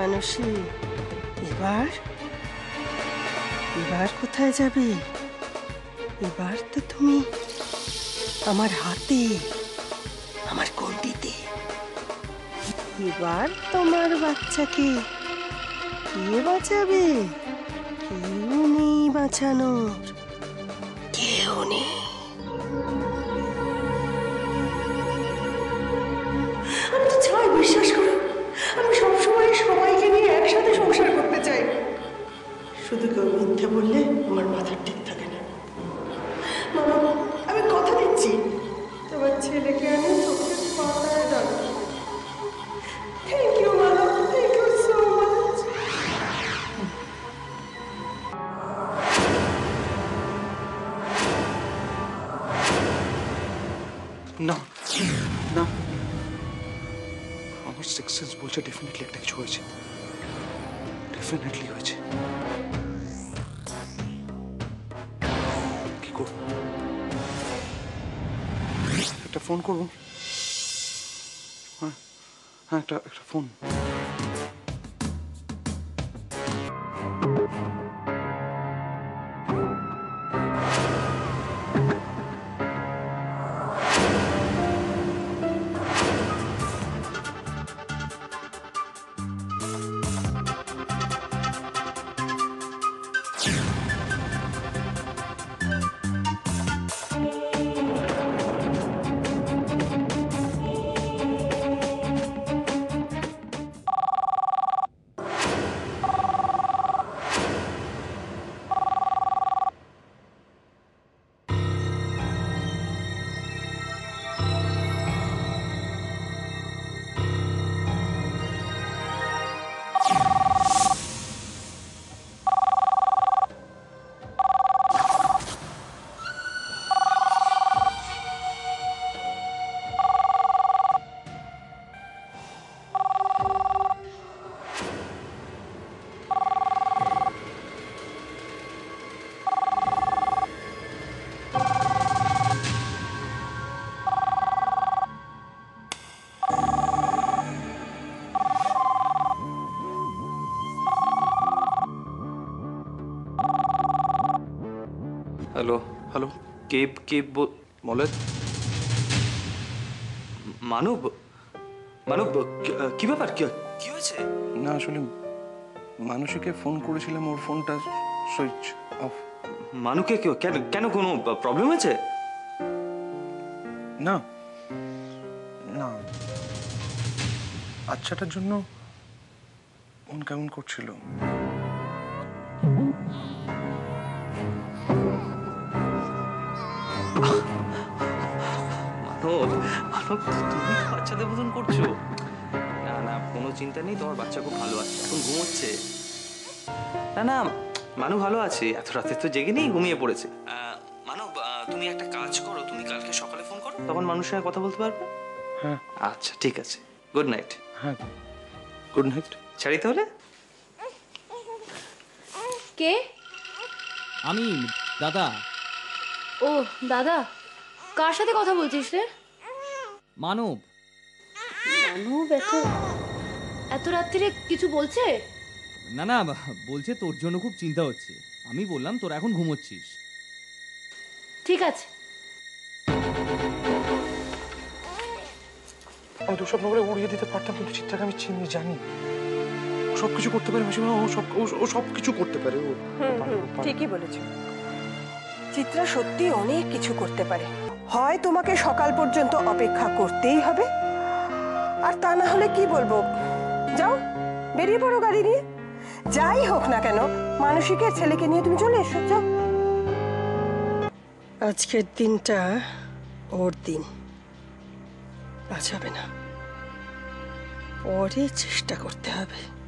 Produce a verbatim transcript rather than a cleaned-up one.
মানসী, এবার এবার কোথায় যাবে? এবার তো তুমি আমার হাতে, আমার গণ্ডিতে। এবার তোমার বাচ্চাকে কে বাঁচাবে? কেউ নেই বাঁচানোর, কেউ নেই। আমি তো চাই, বিশ্বাস করো, আমি সবসময় সবাইকে নিয়ে একসাথে সংসার করতে চাই। শুধু কেউ মিথ্যে বললে আমার মাথার ঠিক থাকে না। বাবা, আমি কথা দিচ্ছি তোমার ছেলেকে আমি চোখের পাতায় রাখবো। Thank you Mala, thank you so much. না না, আমার সিক্স সেন্স বলছে ডেফিনেটলি একটা কিছু হয়েছে, ডেফিনেটলি হয়েছে। কি করব? একটা ফোন করবো। হ্যাঁ হ্যাঁ, একটা একটা ফোন। হ্যালো হ্যালো, কে কে মলেদ। মানব মানব কি ব্যাপার? কি হয়েছে? না আসলে মানসীকে ফোন করেছিলাম, ওর ফোনটা সুইচ অফ। মানুকে কেউ কেন কেন কোনো প্রবলেম হয়েছে? না না, আচ্ছাটার জন্য মন কেমন করছিল। মানব মানব তুমি বাচ্চাদের মতন করছো। না না, কোনো চিন্তা নেই, তোমার বাচ্চা খুব ভালো আছে, এখন ঘুমোচ্ছে। না না, মানু ভালো আছে, এত রাতে তো জেগে নেই, ঘুমিয়ে পড়েছে। মানব, তুমি একটা কাজ করো, তুমি কালকে সকালে ফোন করো, তখন মানুষের সঙ্গে কথা বলতে পারবে। হ্যাঁ আচ্ছা ঠিক আছে, গুড নাইট। হ্যাঁ, গুড নাইট। ছাড়ি তাহলে। কে? আমি দাদা। ও দাদা, কার সাথে কথা বলছিস রে? মানব। মানব এত এত রাত্রিরে কিছু বলছে? না না, বলছে তোর জন্য খুব চিন্তা হচ্ছে। আমি বললাম তোরা এখন ঘুমোচ্ছিস। ঠিক আছে। আমি তো স্বপ্ন করে উড়িয়ে দিতে পারতাম, কিন্তু চিত্রাকে আমি চিনি, জানি সব কিছু করতে পারে। মাসিমা, ও সব ও সব কিছু করতে পারে। ও ঠিকই বলেছ, চিত্রা সত্যি অনেক কিছু করতে পারে। হয় তোমাকে সকাল পর্যন্ত অপেক্ষা করতেই হবে, আর তা না হলে কি বলবো, যাও বেরিয়ে পড়ো গাড়ি নিয়ে। যাই হোক না কেন, মানসীকে ছেলেকে নিয়ে তুমি চলে এসো, যাও। আজকের দিনটা ওর দিন, বাঁচাবে না, পরে চেষ্টা করতে হবে।